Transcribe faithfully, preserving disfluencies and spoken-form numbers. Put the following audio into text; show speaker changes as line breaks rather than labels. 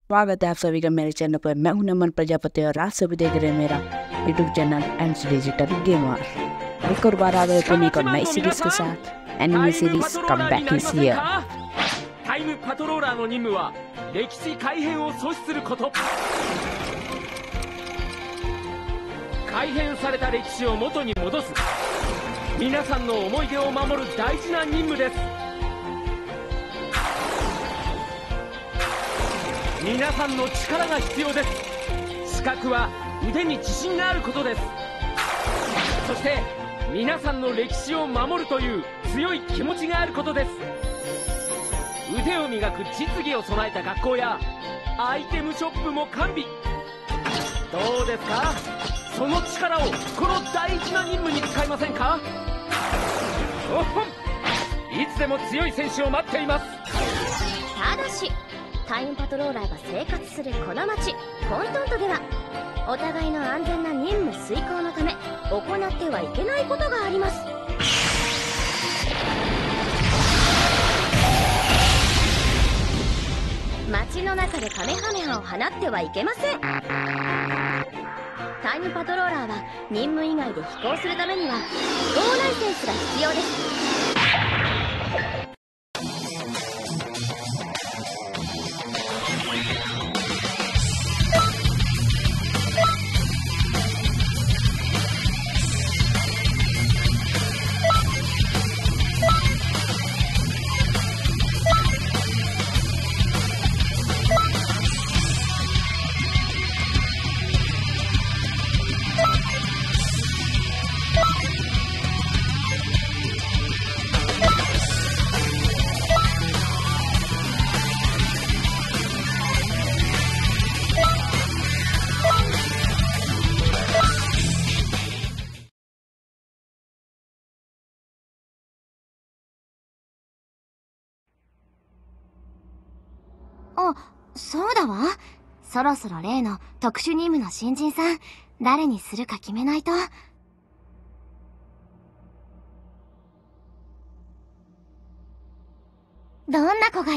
स्वागत है आप सभी का मेरे चैनल पर। मैं हूं नमन प्रजापति और आप सभी देख रहे हैं मेरा YouTube channel ends digital gamer. एक और बार आ गए अपनी एक और नई सीरीज के साथ। Anime series come back is here.
タイムパトローラーの任務は歴史改変を阻止すること。改変された歴史を元に戻す、皆さんの思い出を守る大事な任務です。皆さんの力が必要です。資格は腕に自信があることです。そして皆さんの歴史を守るという強い気持ちがあることです。腕を磨く実技を備えた学校やアイテムショップも完備。どうですか、その力をこの大事な任務に使いませんか。おっほん、いつでも強い選手を待っています。
ただしタイムパトローラーが生活するこの町コントントでは、お互いの安全な任務遂行のため行ってはいけないことがあります。街の中でカメハメハを放ってはいけません。タイムパトローラーは任務以外で飛行するためには飛行ライセンスが必要です。あ、そうだわ。そろそろ例の特殊任務の新人さん、誰にするか決めないと。どんな子がいい？